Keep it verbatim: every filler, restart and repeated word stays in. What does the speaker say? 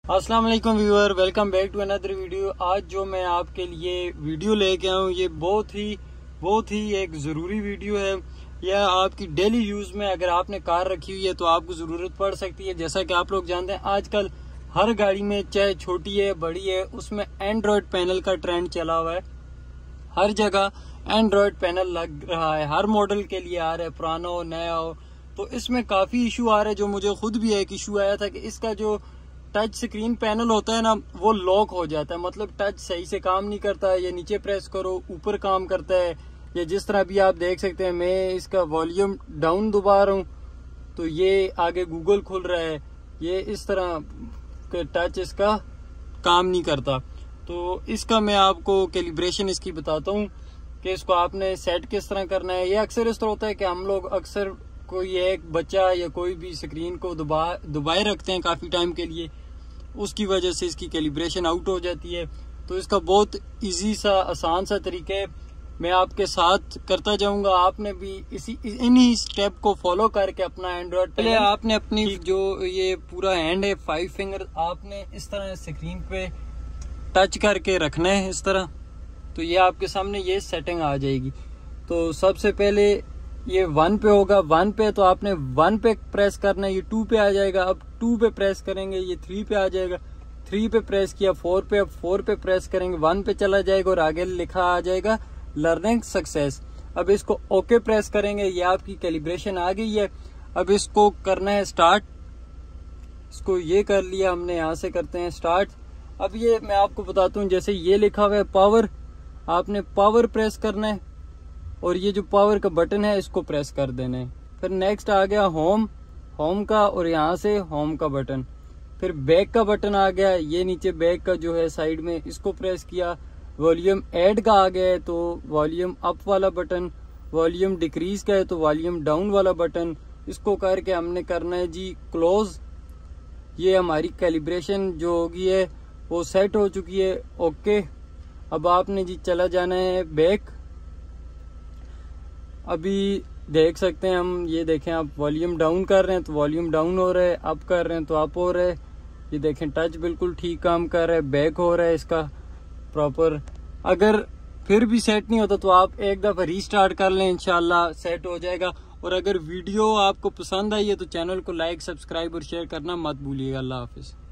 अस्सलाम वालेकुम viewer, welcome back to another video. आज जो मैं आपके लिए वीडियो लेके आया हूँ ये बहुत ही बहुत ही एक ज़रूरी वीडियो है। यह आपकी डेली यूज़ में अगर आपने कार रखी हुई है तो आपको ज़रूरत पड़ सकती है। जैसा कि आप लोग जानते हैं आजकल हर गाड़ी में, चाहे छोटी है बड़ी है, उसमें एंड्रॉयड पैनल का ट्रेंड चला हुआ है। हर जगह एंड्रॉयड पैनल लग रहा है, हर मॉडल के लिए आ रहा है, पुराना हो नया हो। तो इसमें काफ़ी इशू आ रहे हैं। जो मुझे खुद भी एक इशू आया था कि इसका जो टच स्क्रीन पैनल होता है ना, वो लॉक हो जाता है, मतलब टच सही से काम नहीं करता है। ये नीचे प्रेस करो ऊपर काम करता है। ये जिस तरह भी आप देख सकते हैं, मैं इसका वॉल्यूम डाउन दबा रहा हूँ तो ये आगे गूगल खुल रहा है। ये इस तरह टच इसका काम नहीं करता। तो इसका मैं आपको कैलिब्रेशन इसकी बताता हूँ कि इसको आपने सेट किस तरह करना है। ये अक्सर इस तरह होता है कि हम लोग अक्सर कोई एक बच्चा या कोई भी स्क्रीन को दबा दबाए रखते हैं काफ़ी टाइम के लिए, उसकी वजह से इसकी कैलिब्रेशन आउट हो जाती है। तो इसका बहुत इजी सा आसान सा तरीका है, मैं आपके साथ करता जाऊंगा। आपने भी इसी इन्हीं स्टेप को फॉलो करके अपना एंड्रॉयड, पहले आपने अपनी जो ये पूरा हैंड है फाइव फिंगर, आपने इस तरह स्क्रीन पे टच करके रखना है इस तरह। तो ये आपके सामने ये सेटिंग आ जाएगी। तो सबसे पहले ये वन पे होगा, वन पे तो आपने वन पे प्रेस करना है, ये टू पे आ जाएगा। अब टू पे प्रेस करेंगे ये थ्री पे आ जाएगा, थ्री पे प्रेस किया फोर पे, अब फोर पे प्रेस करेंगे वन पे चला जाएगा और आगे लिखा आ जाएगा लर्निंग सक्सेस। अब इसको ओके प्रेस करेंगे, ये आपकी कैलिब्रेशन आ गई है। अब इसको करना है स्टार्ट। इसको ये कर लिया हमने, यहाँ से करते हैं स्टार्ट। अब ये मैं आपको बताता हूँ, जैसे ये लिखा हुआ है पावर, आपने पावर प्रेस करना है और ये जो पावर का बटन है इसको प्रेस कर देना है। फिर नेक्स्ट आ गया होम, होम का, और यहाँ से होम का बटन। फिर बैक का बटन आ गया, ये नीचे बैक का जो है साइड में, इसको प्रेस किया। वॉल्यूम ऐड का आ गया है तो वॉल्यूम अप वाला बटन, वॉल्यूम डिक्रीज का है तो वॉल्यूम डाउन वाला बटन। इसको करके हमने करना है जी क्लोज। ये हमारी कैलिब्रेशन जो होगी है वो सेट हो चुकी है, ओके। अब आपने जी चला जाना है बैक। अभी देख सकते हैं हम, ये देखें आप वॉल्यूम डाउन कर रहे हैं तो वॉल्यूम डाउन हो रहा है, अप कर रहे हैं तो अप हो रहा है। ये देखें टच बिल्कुल ठीक काम कर रहा है, बैक हो रहा है इसका प्रॉपर। अगर फिर भी सेट नहीं होता तो आप एक दफ़ा रीस्टार्ट कर लें, इंशाल्लाह सेट हो जाएगा। और अगर वीडियो आपको पसंद आई है तो चैनल को लाइक, सब्सक्राइब और शेयर करना मत भूलिएगा। अल्लाह हाफिज़।